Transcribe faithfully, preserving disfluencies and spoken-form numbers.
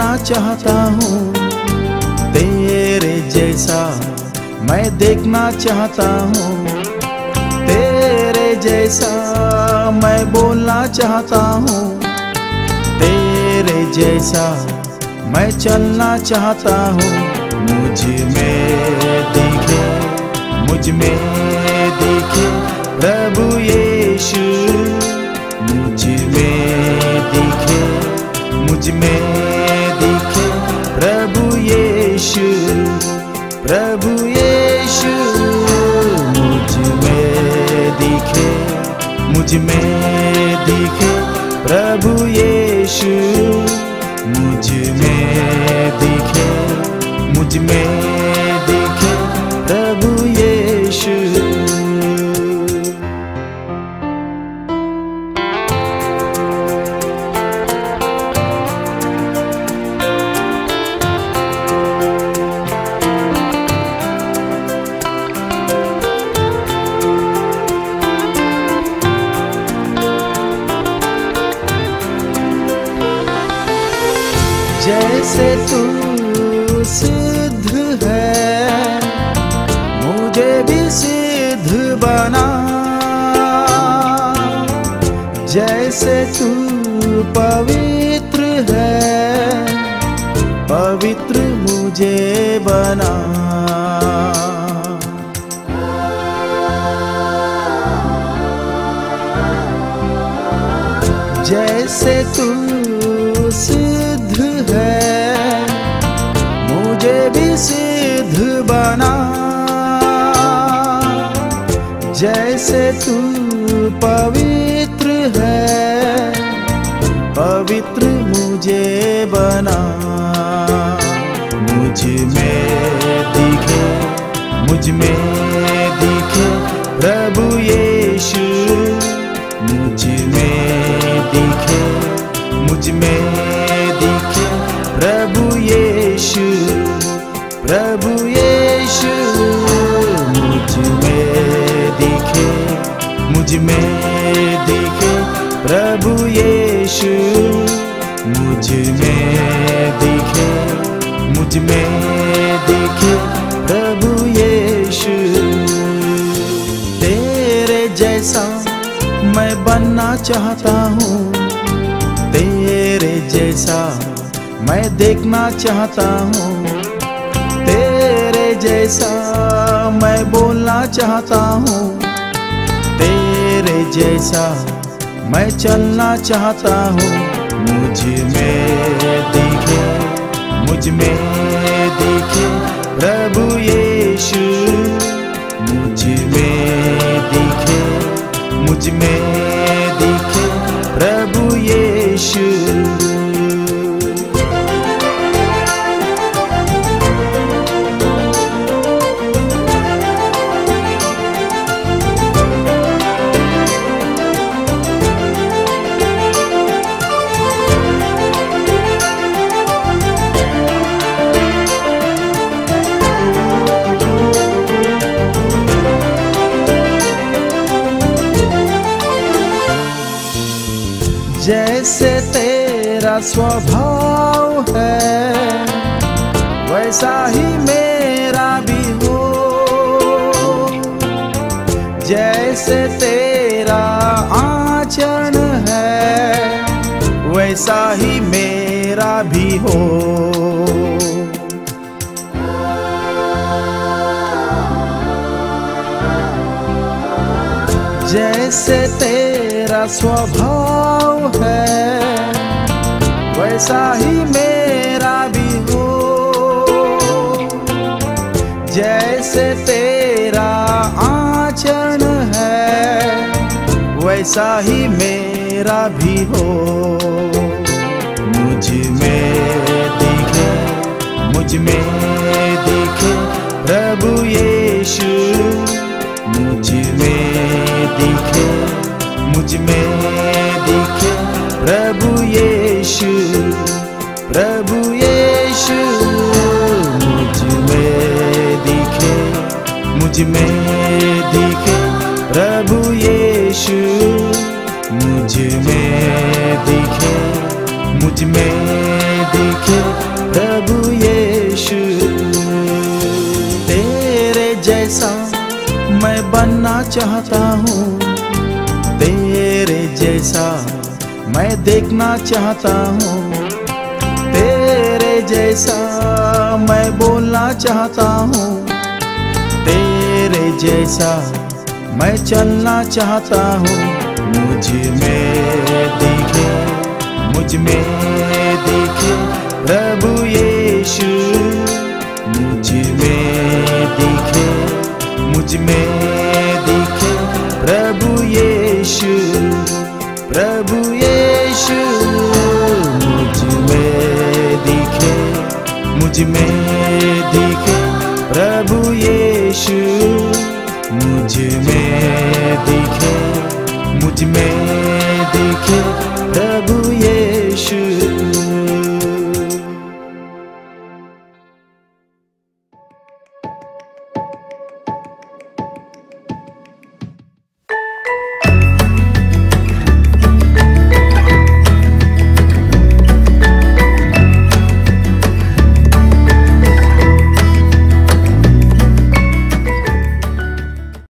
बनना चाहता हूँ, तेरे जैसा मैं देखना चाहता हूँ, तेरे जैसा मैं बोलना चाहता हूँ, तेरे जैसा मैं चलना चाहता हूँ। मुझ में दिखे, मुझ में दिखे प्रभु यीशु, मुझ में दिखे, मुझ में दिखे प्रभु यीशु, प्रभु यीशु। मुझ में दिखे, मुझ में दिखे प्रभु यीशु, मुझ में दिखे, मुझ में दिखे प्रभु यीशु। जैसे तू सिद्ध है, मुझे भी सिद्ध बना, जैसे तू पवित्र है, पवित्र मुझे बना। जैसे तू सिद्ध है, मुझे भी सिद्ध बना, जैसे तू पवित्र है, पवित्र मुझे बना। मुझ में दिखे, मुझ में दिखे प्रभु यीशु, मुझ में दिखे, मुझ में दिखे प्रभु यीशु, प्रभु यीशु। मुझ में दिखे, मुझ में दिखे प्रभु यीशु, मुझ में दिखे, मुझ में दिखे प्रभु यीशु। तेरे जैसा मैं बनना चाहता हूँ, तेरे जैसा मैं देखना चाहता हूँ, तेरे जैसा मैं बोलना चाहता हूँ, तेरे जैसा मैं चलना चाहता हूँ। मुझ में दिखे, मुझ में दिखे प्रभु यीशु, मुझ में दिखे, मुझ में दिखे प्रभु यीशु। जैसे तेरा स्वभाव है, वैसा ही मेरा भी हो, जैसे तेरा आचरण है, वैसा ही मेरा भी हो। जैसे तेरा स्वभाव है, वैसा ही मेरा भी हो, जैसे तेरा आचरण है, वैसा ही मेरा भी हो। मुझ में दिखे, मुझ में दिखे प्रभु यीशु, मुझ में दिखे, मुझ में दिखे प्रभु यीशु, प्रभु यीशु। मुझ में दिखे, मुझ में दिखे प्रभु यीशु, मुझ में दिखे, मुझ में दिखे चाहता हूँ, तेरे जैसा मैं देखना चाहता हूँ, तेरे जैसा मैं बोलना चाहता हूँ, तेरे जैसा मैं चलना चाहता हूँ। मुझ में दिखे, मुझ में दिखे प्रभु यीशु, मुझ में दिखे, मुझ में दिखे प्रभु यीशु, प्रभु यीशु। मुझ में दिखे, मुझ में दिखे प्रभु यीशु, मुझ में दिखे, मुझ में दिखे प्रभु